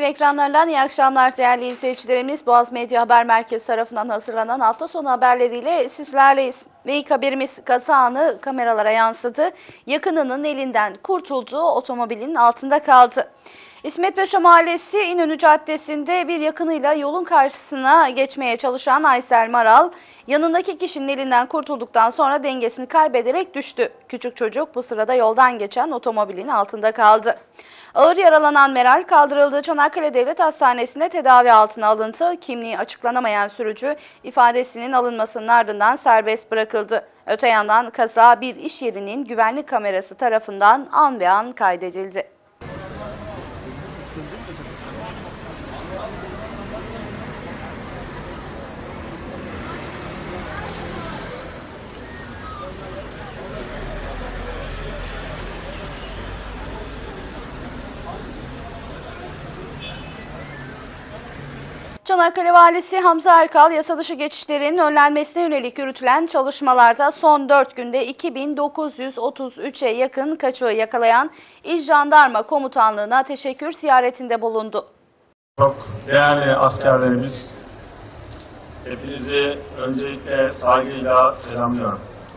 TV ekranlarından iyi akşamlar değerli izleyicilerimiz. Boğaz Medya Haber Merkezi tarafından hazırlanan hafta sonu haberleriyle sizlerleyiz. Ve ilk haberimiz kaza anı kameralara yansıdı. Yakınının elinden kurtulduğu otomobilin altında kaldı. İsmetpaşa Mahallesi İnönü Caddesi'nde bir yakınıyla yolun karşısına geçmeye çalışan Aysel Maral, yanındaki kişinin elinden kurtulduktan sonra dengesini kaybederek düştü. Küçük çocuk bu sırada yoldan geçen otomobilin altında kaldı. Ağır yaralanan Meral kaldırıldığı Çanakkale Devlet Hastanesi'nde tedavi altına alındı. Kimliği açıklanamayan sürücü ifadesinin alınmasının ardından serbest bırakıldı. Öte yandan kaza bir iş yerinin güvenlik kamerası tarafından an be an kaydedildi. Çanakkale Valisi Hamza Erkal, yasadışı geçişlerin önlenmesine yönelik yürütülen çalışmalarda son 4 günde 2933'e yakın kaçığı yakalayan İl Jandarma Komutanlığı'na teşekkür ziyaretinde bulundu. Çok değerli askerlerimiz, hepinizi öncelikle saygıyla selamlıyorum.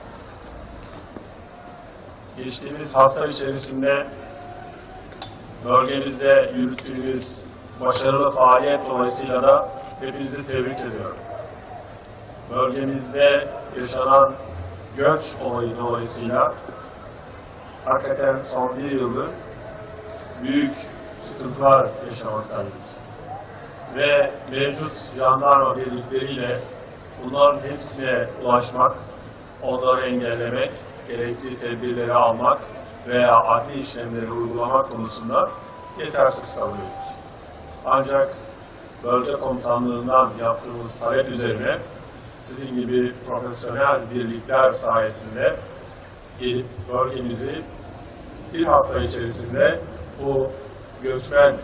Geçtiğimiz hafta içerisinde bölgemizde yürüttüğümüz başarılı faaliyet dolayısıyla da hepinizi tebrik ediyorum. Bölgemizde yaşanan göç olayı dolayısıyla hakikaten son bir yıldır büyük sıkıntılar yaşamaktaydık. Ve mevcut jandarma birlikleriyle bunların hepsine ulaşmak, onları engellemek, gerekli tedbirleri almak veya adli işlemleri uygulamak konusunda yetersiz kalıyoruz. Ancak bölge komutanlığından yaptığımız talep üzerine sizin gibi profesyonel birlikler sayesinde gelip bölgemizi bir hafta içerisinde bu göçmen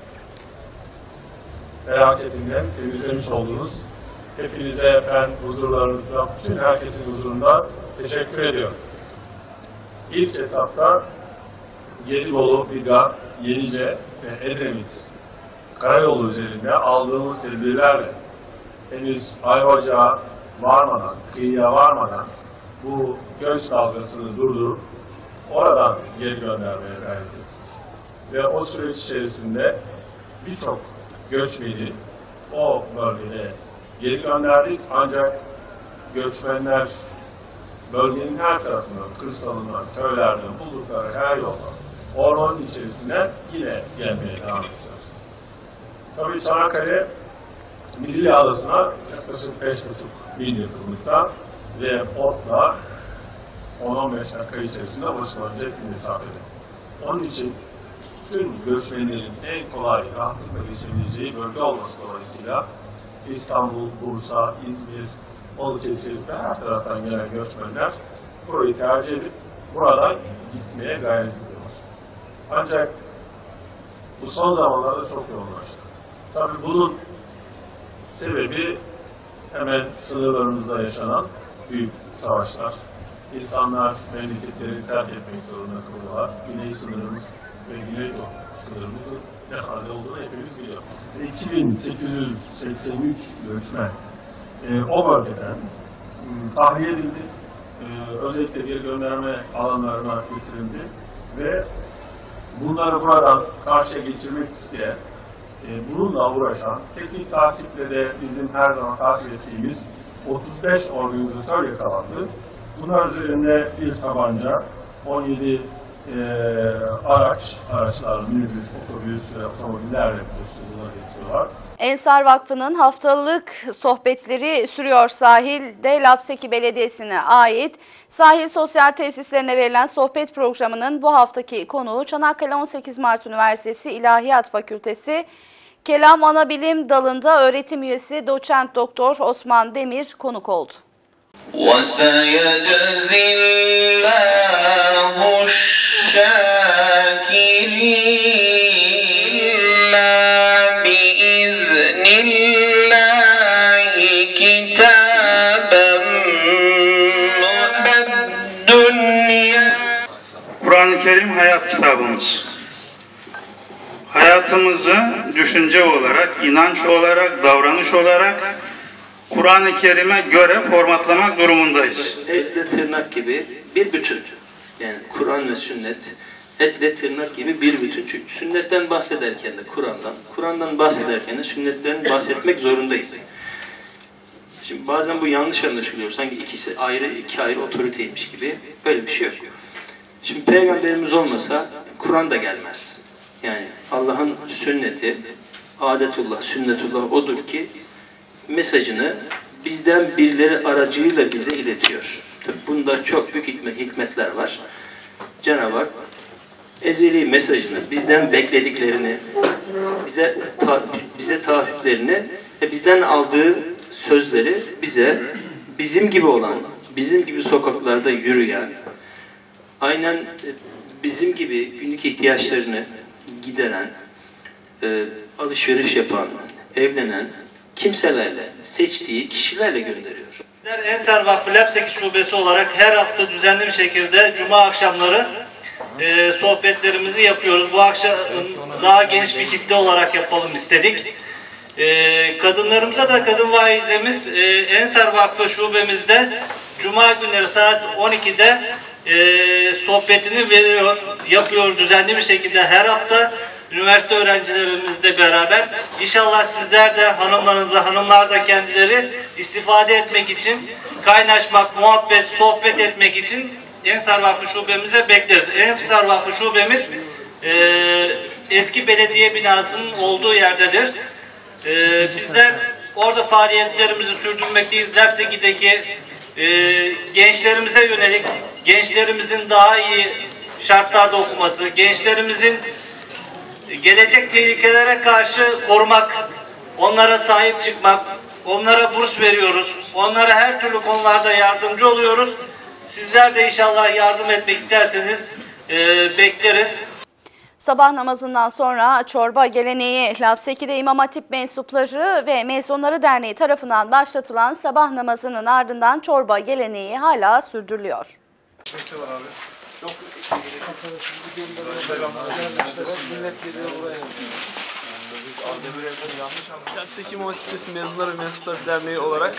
felaketinden temizlemiş oldunuz. Hepinize ben huzurlarınızda, bütün herkesin huzurunda teşekkür ediyorum. İlk etapta Gelibolu, Biga, Yenice ve Edremit karayolu üzerinde aldığımız tedbirlerle henüz Ayvacık'a varmadan, kıyıya varmadan bu göç dalgasını durdurup oradan geri göndermeye gayret ettik. Ve o süreç içerisinde birçok göçmeni o bölgede geri gönderdik, ancak göçmenler bölgenin her tarafından, kırsalından, köylerden, buldukları her yoldan, ormanın içerisinden yine gelmeye devam ediyor. Tabii Çanakkale Midilli Adası'na yaklaşık 5,5 mil yakınlıkta ve botla 10-15 dakika içerisinde ulaşılabilecek bir mesafede. Onun için tüm göçmenlerin en kolay rahatlıkla geçebileceği bölge olması dolayısıyla İstanbul, Bursa, İzmir, Balıkesir ve her taraftan gelen göçmenler burayı tercih edip buradan gitmeye gayret ediyorlar. Ancak bu son zamanlarda çok yoğunlaştı. Tabii bunun sebebi hemen sınırlarımızda yaşanan büyük savaşlar. İnsanlar memleketlerini terk etmek zorunda kalıyorlar. Güney sınırımız ve Güneydoğu sınırımızın ne halde olduğunu hepimiz biliyoruz. 2883 göçmen o bölgeden tahliye edildi. Özellikle geri gönderme alanlarına getirildi ve bunları buradan karşıya geçirmek isteyen, bununla uğraşan, teknik takiple de bizim her zaman takip ettiğimiz 35 organizatör yakalandı. Bunlar üzerinde bir tabanca, 17 araçlar, minibüs, otobüs ve otomobillerle bunları getiriyorlar. Ensar Vakfı'nın haftalık sohbetleri sürüyor sahilde. Lapseki Belediyesi'ne ait sahil sosyal tesislerine verilen sohbet programının bu haftaki konuğu Çanakkale 18 Mart Üniversitesi İlahiyat Fakültesi Kelam Anabilim Dalı'nda öğretim üyesi doçent doktor Osman Demir konuk oldu. Kur'an-ı Kerim hayat kitabımız. hayatımızı düşünce olarak, inanç olarak, davranış olarak Kur'an-ı Kerim'e göre formatlamak durumundayız. Etle tırnak gibi bir bütün. Yani Kur'an ve sünnet etle tırnak gibi bir bütün. Çünkü sünnetten bahsederken de Kur'an'dan bahsederken de sünnetten bahsetmek zorundayız. Şimdi bazen bu yanlış anlaşılıyor. Sanki iki ayrı otoriteymiş gibi. Böyle bir şey yok. Şimdi Peygamberimiz olmasa Kur'an da gelmez. Yani Allah'ın sünneti, adetullah, sünnetullah odur ki mesajını bizden birileri aracılığıyla bize iletiyor. Tabi bunda çok büyük hikmetler var. Cenab-ı Hak ezeli mesajını, bizden beklediklerini, bize taahhütlerini ve bizden aldığı sözleri bize bizim gibi olan, bizim gibi sokaklarda yürüyen, aynen bizim gibi günlük ihtiyaçlarını gideren, alışveriş yapan, evlenen kimselerle, seçtiği kişilerle gönderiyor. Bizler Ensar Vakfı Lapseki Şubesi olarak her hafta düzenli bir şekilde Cuma akşamları sohbetlerimizi yapıyoruz. Bu akşam daha geniş bir kitle olarak yapalım istedik. Kadınlarımıza da kadın vaizemiz Ensar Vakfı Şubemizde Cuma günleri saat 12'de sohbetini yapıyor düzenli bir şekilde her hafta. Üniversite öğrencilerimizle beraber. İnşallah sizler de hanımlar da kendileri istifade etmek için, kaynaşmak, muhabbet, sohbet etmek için Ensar Vakfı Şubemize bekleriz. Ensar Vakfı Şubemiz eski belediye binasının olduğu yerdedir. Bizler orada faaliyetlerimizi sürdürmekteyiz. Lapseki'deki gençlerimize yönelik, gençlerimizin daha iyi şartlarda okuması, gençlerimizin gelecek tehlikelere karşı korumak, onlara sahip çıkmak, onlara burs veriyoruz, onlara her türlü konularda yardımcı oluyoruz. Sizler de inşallah yardım etmek isterseniz bekleriz. Sabah namazından sonra çorba geleneği Lapseki'de İmam Hatip mensupları ve Mezunları Derneği tarafından başlatılan sabah namazının ardından çorba geleneği hala sürdürülüyor. Lapseki İmam Hatip Lisesi Mezunları ve Mensupları Derneği olarak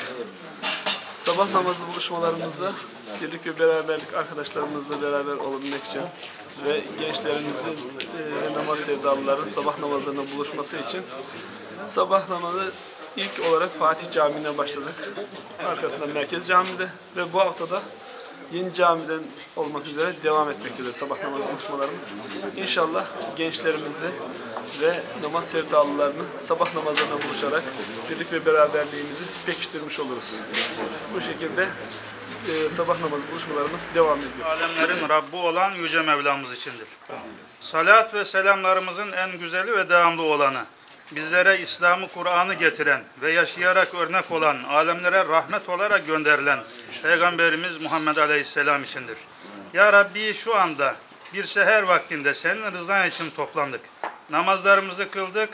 sabah namazı buluşmalarımızı birlik ve beraberlik arkadaşlarımızla beraber olabilmek için ve gençlerimizin namaz sevdalıların sabah namazlarına buluşması için sabah namazı ilk olarak Fatih Camii'ne başladık. Arkasından Merkez Camii'de ve bu haftada Yeni Cami'den olmak üzere devam etmektedir sabah namazı buluşmalarımız. İnşallah gençlerimizi ve namaz sevdalılarını sabah namazlarına buluşarak birlik ve beraberliğimizi pekiştirmiş oluruz. Bu şekilde sabah namazı buluşmalarımız devam ediyor. Alemlerin Rabbi olan Yüce Mevlamız içindir. Salat ve selamlarımızın en güzeli ve devamlı olanı, bizlere İslam'ı, Kur'an'ı getiren ve yaşayarak örnek olan, alemlere rahmet olarak gönderilen Peygamberimiz Muhammed Aleyhisselam içindir. Ya Rabbi, şu anda bir seher vaktinde senin rızan için toplandık. Namazlarımızı kıldık.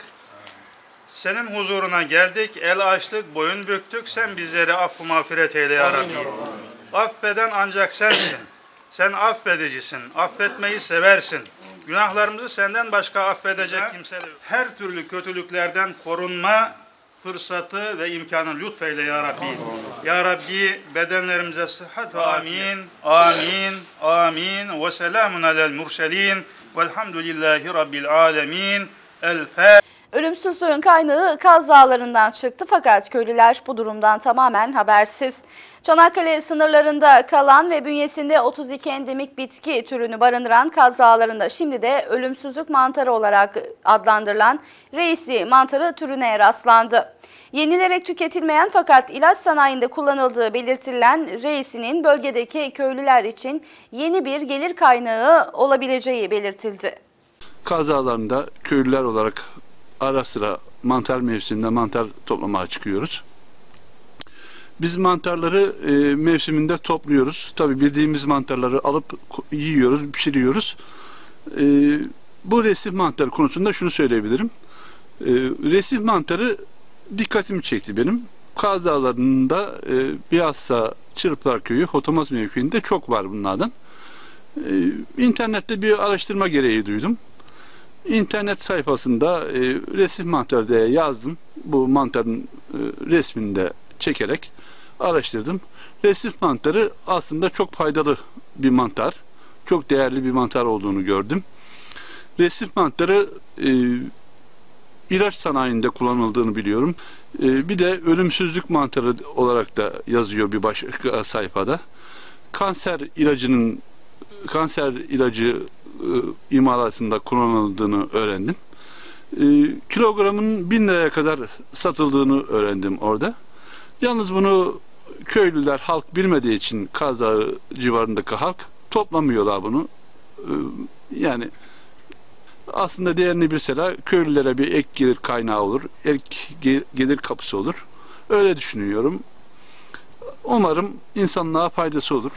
Senin huzuruna geldik, el açtık, boyun büktük. Sen bizleri affı mağfiret eyle ya Rabbi. Affeden ancak sensin. Sen affedicisin, affetmeyi seversin. Günahlarımızı senden başka affedecek kimse yok. Her türlü kötülüklerden korunma fırsatı ve imkanı lütfeyle ya Rabbi. Ya Rabbi, bedenlerimize sıhhat ve amin, amin, amin. Ve selamun alel murselin. Velhamdülillahi Rabbil alemin. El-Fatiha. Ölümsüzlüğün kaynağı Kaz Dağları'ndan çıktı fakat köylüler bu durumdan tamamen habersiz. Çanakkale sınırlarında kalan ve bünyesinde 32 endemik bitki türünü barındıran Kaz Dağları'nda şimdi de ölümsüzlük mantarı olarak adlandırılan reisi mantarı türüne rastlandı. Yenilerek tüketilmeyen fakat ilaç sanayinde kullanıldığı belirtilen reisinin bölgedeki köylüler için yeni bir gelir kaynağı olabileceği belirtildi. Kaz Dağları'nda köylüler olarak ara sıra mantar mevsiminde mantar toplamaya çıkıyoruz. Biz mantarları mevsiminde topluyoruz. Tabii bildiğimiz mantarları alıp yiyoruz, pişiriyoruz. Bu resif mantarı konusunda şunu söyleyebilirim. Resif mantarı dikkatimi çekti benim. Kaz Dağları'nda bilhassa Çırplar Köyü, Hotomaz mevkiinde çok var bunlardan. İnternette bir araştırma gereği duydum. İnternet sayfasında resif mantarı diye yazdım. Bu mantarın resmini de çekerek araştırdım. Resif mantarı aslında çok faydalı bir mantar. Çok değerli bir mantar olduğunu gördüm. Resif mantarı ilaç sanayinde kullanıldığını biliyorum. Bir de ölümsüzlük mantarı olarak da yazıyor bir başka sayfada. Kanser ilacı imalatında kullanıldığını öğrendim. Kilogramın 1000 liraya kadar satıldığını öğrendim orada. Yalnız bunu köylüler, halk bilmediği için Kaz Dağı civarındaki halk toplamıyorlar bunu. Yani aslında değerini bilseler köylülere bir ek gelir kaynağı olur, ek gelir kapısı olur. Öyle düşünüyorum. Umarım insanlığa faydası olur.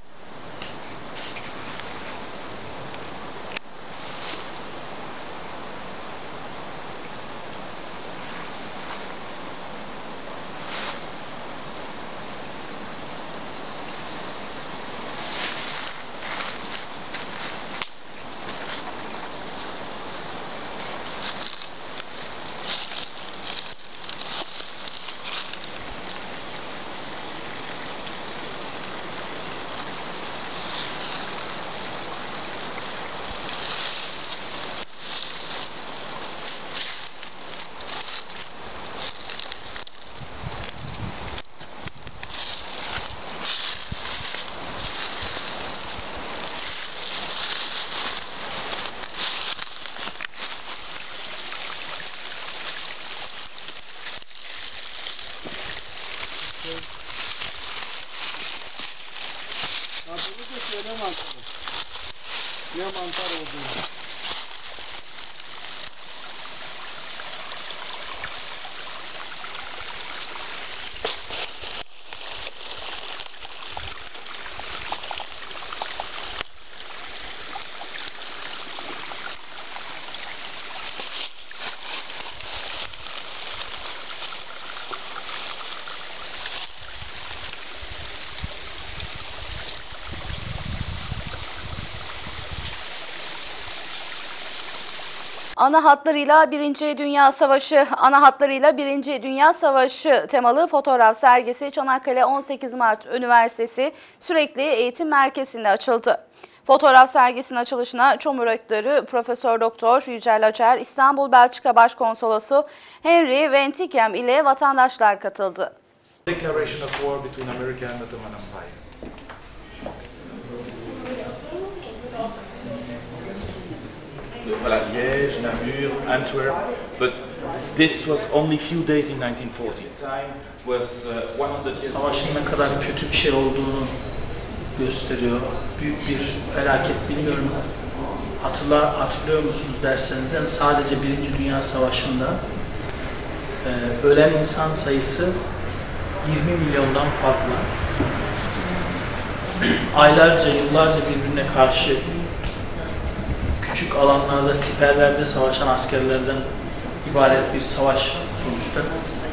Ne mantar olduğunu. Ana hatlarıyla Birinci Dünya Savaşı temalı fotoğraf sergisi Çanakkale 18 Mart Üniversitesi Sürekli Eğitim Merkezi'nde açıldı. Fotoğraf sergisinin açılışına Çamur Rektörü Profesör Doktor Yücel Acar, İstanbul Belçika Başkonsolosu Henry Ventichem ile vatandaşlar katıldı. Declaration of war between America and Ottoman Empire. Voilà, Liège, Namur, Antwerp, but this was only few days in 1940. Time was 100 years. Savaşın ne kadar kötü bir şey olduğunu gösteriyor. Büyük bir felaket, bilmiyorum. Hatırlıyor musunuz derseniz, yani sadece Birinci Dünya Savaşı'nda ölen insan sayısı 20 milyondan fazla. Aylarca, yıllarca birbirine karşı küçük alanlarda, siperlerde savaşan askerlerden ibaret bir savaş sonuçta.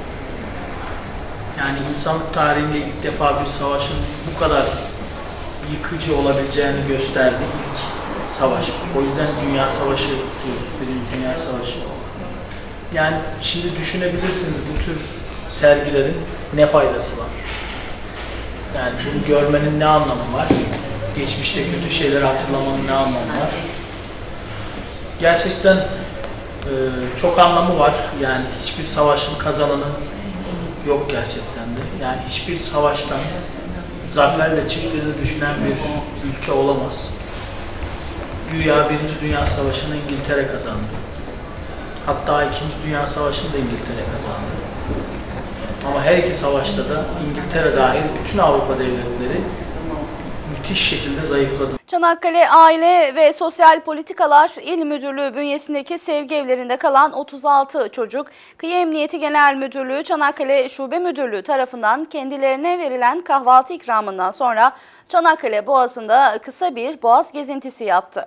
Yani insanlık tarihinde ilk defa bir savaşın bu kadar yıkıcı olabileceğini gösterdi ilk savaş. O yüzden Dünya Savaşı diyoruz, Birinci Dünya Savaşı. Yani şimdi düşünebilirsiniz bu tür sergilerin ne faydası var? Yani bunu görmenin ne anlamı var? Geçmişte kötü şeyleri hatırlamanın ne anlamı var? Gerçekten çok anlamı var. Yani hiçbir savaşın kazananı yok gerçekten de. Yani hiçbir savaştan zaferle çıktığını düşünen bir ülke olamaz. Güya Birinci Dünya Savaşı'nı İngiltere kazandı. Hatta İkinci Dünya Savaşı'nı da İngiltere kazandı. Ama her iki savaşta da İngiltere dahil bütün Avrupa devletleri müthiş şekilde zayıfladı. Çanakkale Aile ve Sosyal Politikalar İl Müdürlüğü bünyesindeki sevgi evlerinde kalan 36 çocuk, Kıyı Emniyeti Genel Müdürlüğü Çanakkale Şube Müdürlüğü tarafından kendilerine verilen kahvaltı ikramından sonra Çanakkale Boğazı'nda kısa bir boğaz gezintisi yaptı.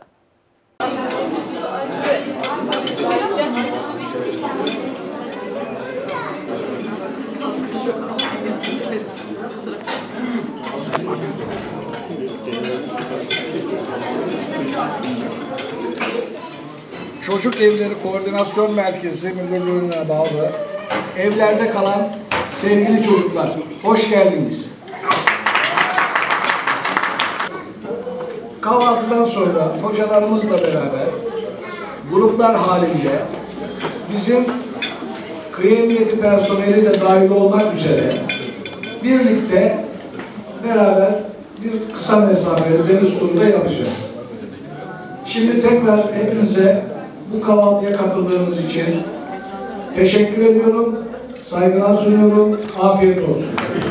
Çocuk Evleri Koordinasyon Merkezi Müdürlüğü'ne bağlı evlerde kalan sevgili çocuklar, hoş geldiniz. Kahvaltıdan sonra hocalarımızla beraber gruplar halinde bizim kıyı emniyeti personeli de dahil olmak üzere birlikte beraber bir kısa mesafeli deniz turunda yapacağız. Şimdi tekrar hepinize bu kahvaltıya katıldığınız için teşekkür ediyorum, saygılar sunuyorum, afiyet olsun.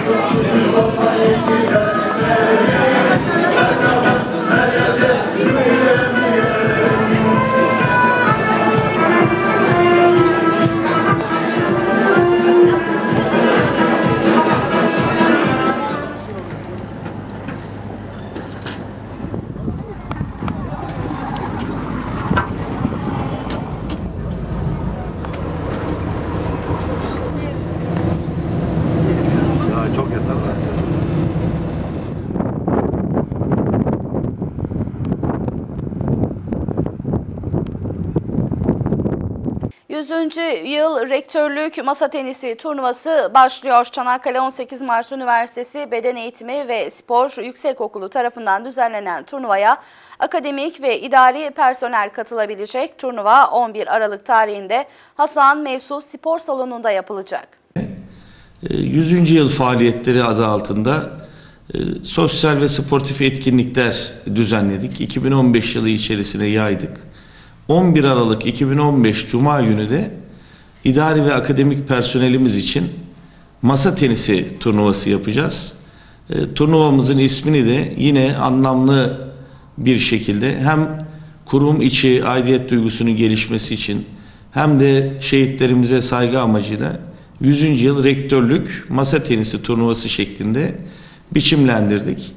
Çok yeter lan. 100. yıl rektörlük masa tenisi turnuvası başlıyor. Çanakkale 18 Mart Üniversitesi Beden Eğitimi ve Spor Yüksekokulu tarafından düzenlenen turnuvaya akademik ve idari personel katılabilecek. Turnuva 11 Aralık tarihinde Hasan Mevsu Spor Salonu'nda yapılacak. 100. yıl faaliyetleri adı altında sosyal ve sportif etkinlikler düzenledik. 2015 yılı içerisine yaydık. 11 Aralık 2015 Cuma günü de idari ve akademik personelimiz için masa tenisi turnuvası yapacağız. Turnuvamızın ismini de yine anlamlı bir şekilde hem kurum içi aidiyet duygusunun gelişmesi için hem de şehitlerimize saygı amacıyla 100. yıl rektörlük masa tenisi turnuvası şeklinde biçimlendirdik.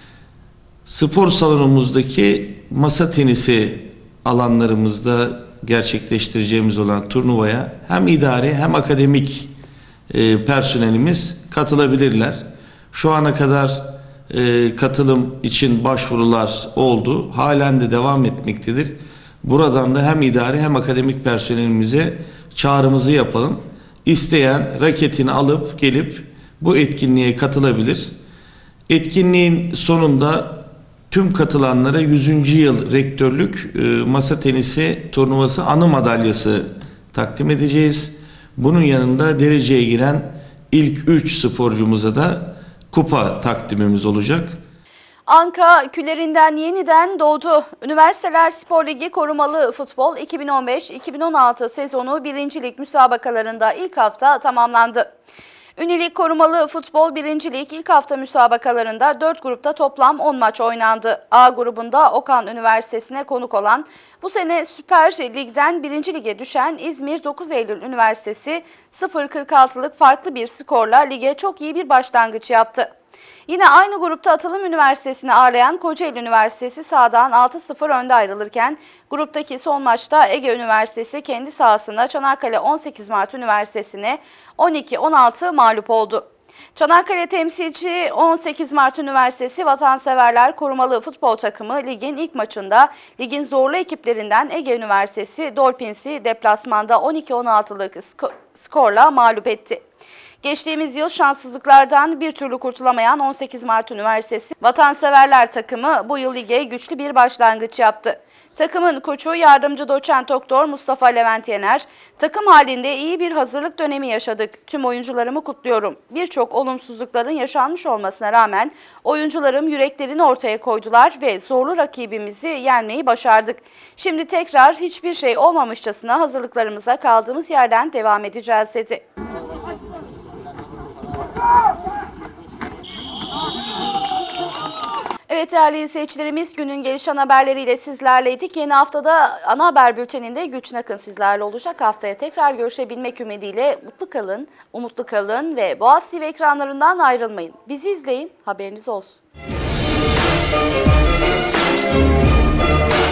Spor salonumuzdaki masa tenisi alanlarımızda gerçekleştireceğimiz olan turnuvaya hem idari hem akademik personelimiz katılabilirler. Şu ana kadar katılım için başvurular oldu. Halen de devam etmektedir. Buradan da hem idari hem akademik personelimize çağrımızı yapalım. İsteyen raketini alıp gelip bu etkinliğe katılabilir. Etkinliğin sonunda tüm katılanlara 100. yıl rektörlük masa tenisi turnuvası anı madalyası takdim edeceğiz. Bunun yanında dereceye giren ilk 3 sporcumuza da kupa takdimimiz olacak. Anka küllerinden yeniden doğdu. Üniversiteler Spor Ligi korumalı futbol 2015-2016 sezonu 1. lig müsabakalarında ilk hafta tamamlandı. Ünilik korumalı futbol 1. lig ilk hafta müsabakalarında 4 grupta toplam 10 maç oynandı. A grubunda Okan Üniversitesi'ne konuk olan, bu sene Süper Lig'den 1. lige düşen İzmir 9 Eylül Üniversitesi 0-46'lık farklı bir skorla lige çok iyi bir başlangıç yaptı. Yine aynı grupta Atılım Üniversitesi'ni ağırlayan Kocaeli Üniversitesi sahadan 6-0 önde ayrılırken gruptaki son maçta Ege Üniversitesi kendi sahasında Çanakkale 18 Mart Üniversitesi'ne 12-16 mağlup oldu. Çanakkale temsilci 18 Mart Üniversitesi Vatanseverler Korumalı Futbol Takımı ligin ilk maçında ligin zorlu ekiplerinden Ege Üniversitesi Dolphins'i deplasmanda 12-16'lık skorla mağlup etti. Geçtiğimiz yıl şanssızlıklardan bir türlü kurtulamayan 18 Mart Üniversitesi Vatanseverler takımı bu yıl lige güçlü bir başlangıç yaptı. Takımın koçu yardımcı doçent doktor Mustafa Levent Yener, takım halinde iyi bir hazırlık dönemi yaşadık. Tüm oyuncularımı kutluyorum. Birçok olumsuzlukların yaşanmış olmasına rağmen oyuncularım yüreklerini ortaya koydular ve zorlu rakibimizi yenmeyi başardık. Şimdi tekrar hiçbir şey olmamışçasına hazırlıklarımıza kaldığımız yerden devam edeceğiz dedi. Evet değerli izleyicilerimiz, günün gelişen haberleriyle sizlerleydik. Yeni haftada ana haber bülteninde Gülçin Akın sizlerle olacak. Haftaya tekrar görüşebilmek ümidiyle mutlu kalın, umutlu kalın ve Boğaz TV ekranlarından ayrılmayın. Bizi izleyin, haberiniz olsun.